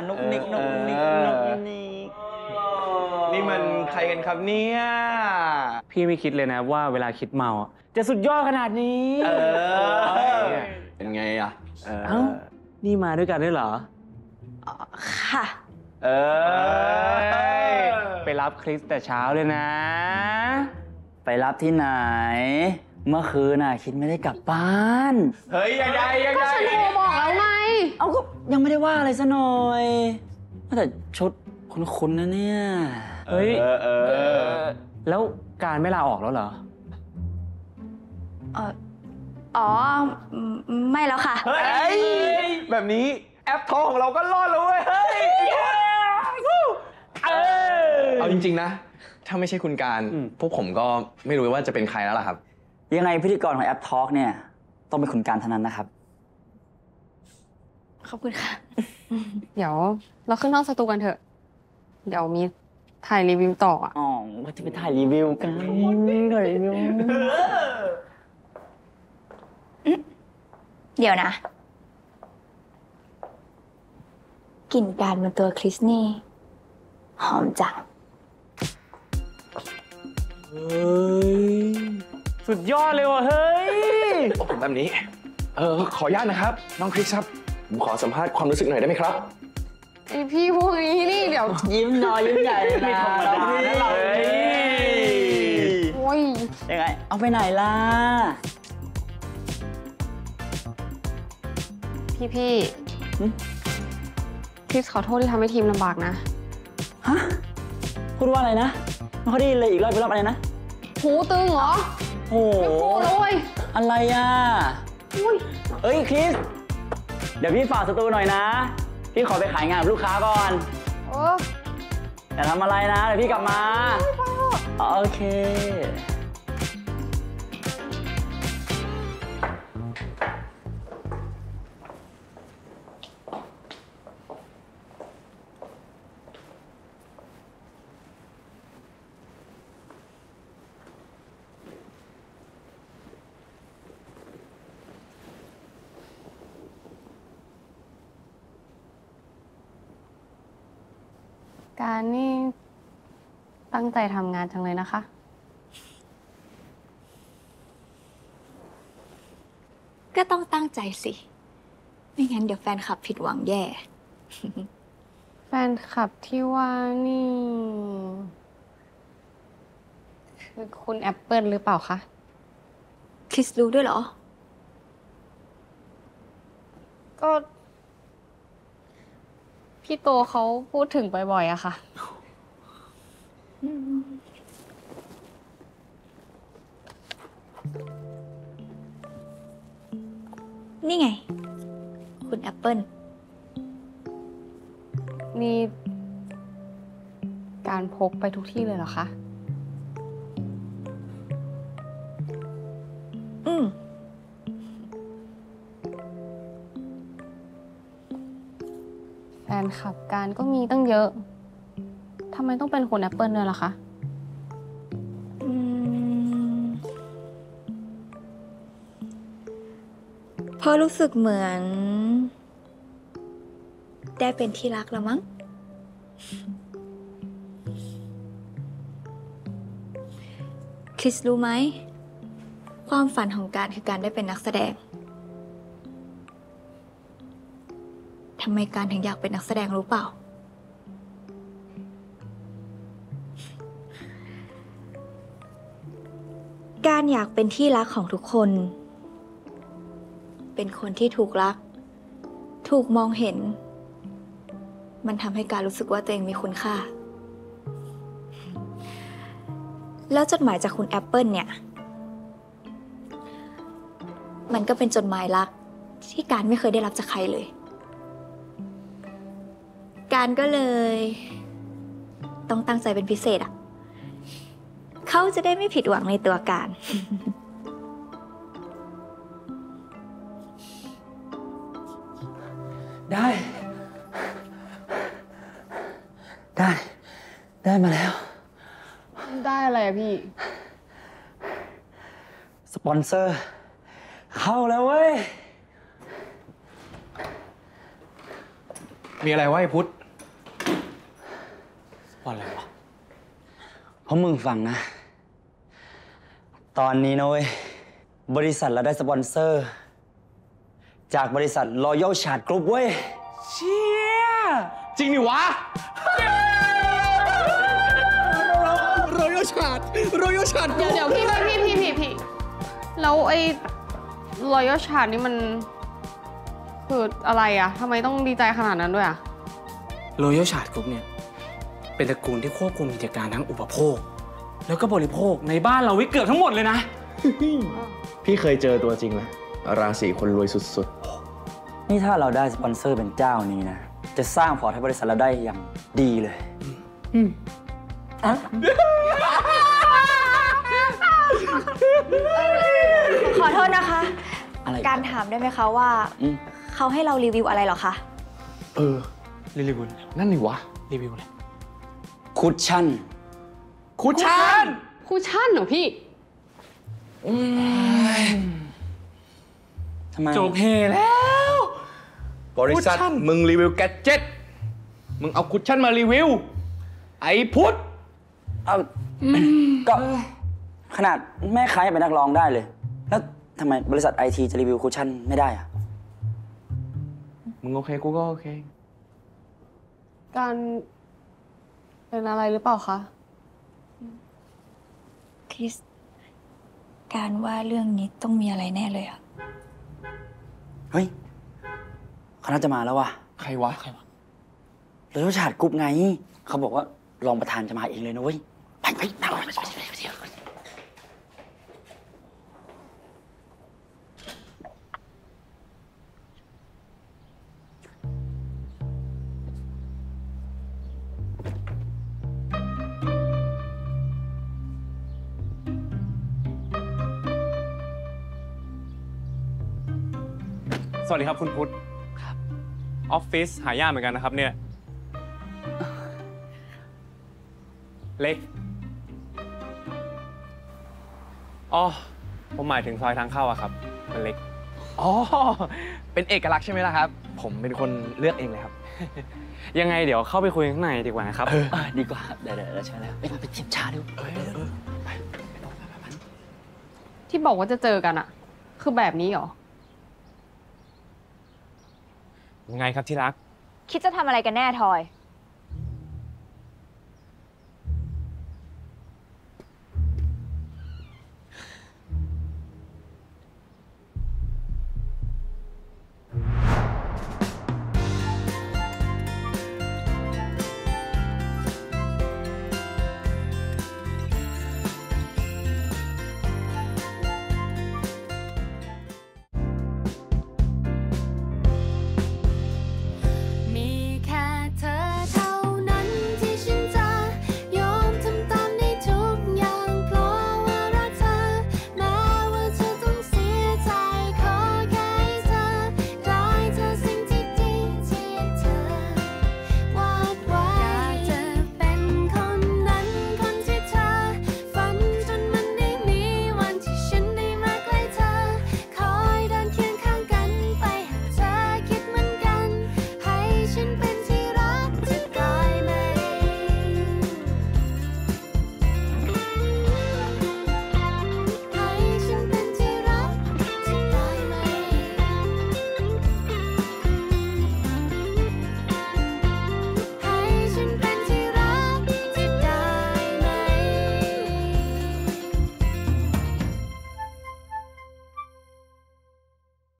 นุกนิกนุกนิกนุกนิกนี่มันใครกันครับเนี่ยพี่ไม่คิดเลยนะว่าเวลาคิดเมาจะสุดยอดขนาดนี้เป็นไงอ่ะเอ้านี่มาด้วยกันด้วยเหรอค่ะไปรับคริสแต่เช้าเลยนะไปรับที่ไหนเมื่อคืนน่ะคิดไม่ได้กลับบ้านเฮ้ยยังไงก็ฉันโทรบอกแล้วไงเอาก็ยังไม่ได้ว่าอะไรซะหน่อยแต่ชุดคุ้นๆนะเนี่ยเฮ้ยแล้วการไม่ลาออกแล้วเหรออ๋อไม่แล้วค่ะเฮ้ยแบบนี้แอปทองของเราก็รอดแล้วเว้ยเฮ้ยเอาจริงๆนะถ้าไม่ใช่คุณการพวกผมก็ไม่รู้ว่าจะเป็นใครแล้วล่ะครับยังไงพิธีกรของแอปทอล์กเนี่ยต้องเป็นคุณการเท่านั้นนะครับขอบคุณค่ะเดี๋ยวเราขึ้นห้องสตูกันเถอะเดี๋ยวมีถ่ายรีวิวต่ออ๋อก็จะไปถ่ายรีวิวกันถ่ายรีวิวเดี๋ยวนะกลิ่นการบนตัวคริสนี่หอมจังเฮ้ยสุดยอดเลยว่ะเฮ้ยแบบนี้ขออนุญาตนะครับน้องคริสครับผมขอสัมภาษณ์ความรู้สึกหน่อยได้ไหมครับไอพี่พวกนี้นี่เดี๋ยวยิ้มน้อยยิ้มใหญ่ไม่ธรรมดาเราโอ้ยยังไงเอาไปไหนล่ะพี่คริสขอโทษที่ทำให้ทีมลำบากนะฮะพูดว่าอะไรนะไม่ค่อยได้ยินเลยอีกรอบอะไรนะหูตึงเหรอโอ้ไม่พูดเลยอะไรอ่ะเอ้ยคริสเดี๋ยวพี่ฝากสตูหน่อยนะพี่ขอไปขายงานกับลูกค้าก่อนอย่าทำอะไรนะเดี๋ยวพี่กลับมาโอเคการนี่ตั้งใจทำงานจังเลยนะคะก็ต้องตั้งใจสิไม่งั้นเดี๋ยวแฟนคลับผิดหวังแย่แฟนคลับที่ว่านี่คือคุณแอปเปิลหรือเปล่าคะคริสรู้ด้วยเหรอก็พี่โตเขาพูดถึงบ่อยๆอะค่ะนี่ไงคุณแอปเปิลนี่การพกไปทุกที่เลยเหรอคะแฟนคลับการก็มีตั้งเยอะทำไมต้องเป็นคุณแอปเปิลด้วยล่ะคะเพราะรู้สึกเหมือนได้เป็นที่รักแล้วมั้งคริสรู้ไหมความฝันของการคือการได้เป็นนักแสดงทำไมการถึงอยากเป็นนักแสดงรู้เปล่าการอยากเป็นที่รักของทุกคนเป็นคนที่ถูกรักถูกมองเห็นมันทำให้การรู้สึกว่าตัวเองมีคุณค่าแล้วจดหมายจากคุณแอปเปิลเนี่ยมันก็เป็นจดหมายรักที่การไม่เคยได้รับจากใครเลยการก็เลยต้องตั้งใจเป็นพิเศษอ่ะเขาจะได้ไม่ผิดหวังในตัวการได้มาแล้วได้อะไรอะพี่สปอนเซอร์เข้าแล้วเว้ยมีอะไรวะไอ้พุทธว่าอะไรวะเพราะมึงฟังนะ ตอนนี้นะเว้ย บริษัทเราได้สปอนเซอร์ จากบริษัท Royal Chart Group เว้ยเชี่ยจริงดิวะรอยชาดเดี๋ยวพี่แล้วไอ้รอยัลชาร์ดนี่มันคืออะไรอะทำไมต้องดีใจขนาดนั้นด้วยอะโรยัลชาร์ดกรุ๊ปเนี่ย เป็นตระกูลที่ควบคุมกิจการทั้งอุปโภค แล้วก็บริโภคในบ้านเราไว้เกือบทั้งหมดเลยนะพี่เคยเจอตัวจริงแล้วราศีคนรวยสุดนี่ถ้าเราได้สปอนเซอร์เป็นเจ้านี้นะ จะสร้างพอร์ตให้บริษัทเราได้อย่างดีเลยขอโทษนะคะอะไรการถามได้ไหมคะว่าอืมเขาให้เรารีวิวอะไรเหรอคะๆ เออรีวิวนั่นดิวะรีวิวเลยคุชชั่นคุชชั่นคูชั่นเหรอพี่ทำไมจบเพแล้วบริษัทมึงรีวิวแกดเจ็ตมึงเอาคุชชั่นมารีวิว ไอ้พุทธเอาก็ขนาดแม่ค้ายังเป็นนักร้องได้เลย แล้วทำไมบริษัทไอทีจะรีวิวคุชชั่นไม่ได้อะมึงโอเคกูก็โอเคการเป็นอะไรหรือเปล่าคะคริส การว่าเรื่องนี้ต้องมีอะไรแน่เลยอะเฮ้ยเขาน่าจะมาแล้วว่ะใครวะแล้วชาติกรุ๊ปไง เขาบอกว่ารองประธานจะมาเองเลยนะเว้ย ไปนั่งสวัสดีครับคุณพุทธครับออฟฟิศหายากเหมือนกันนะครับเนี่ย เล็ก อ๋อ ผมหมายถึงซอยทางเข้าอะครับ มันเล็กอ๋อ เป็นเอกลักษณ์ใช่ไหมล่ะครับ ผมเป็นคนเลือกเองเลยครับยังไงเดี๋ยวเข้าไปคุยข้างในดีกว่านะครับดีกว่า เดี๋ยวใช่แล้วไปจิบชาดูที่บอกว่าจะเจอกันอะคือแบบนี้เหรอยังไงครับที่รักคิดจะทำอะไรกันแน่ทอย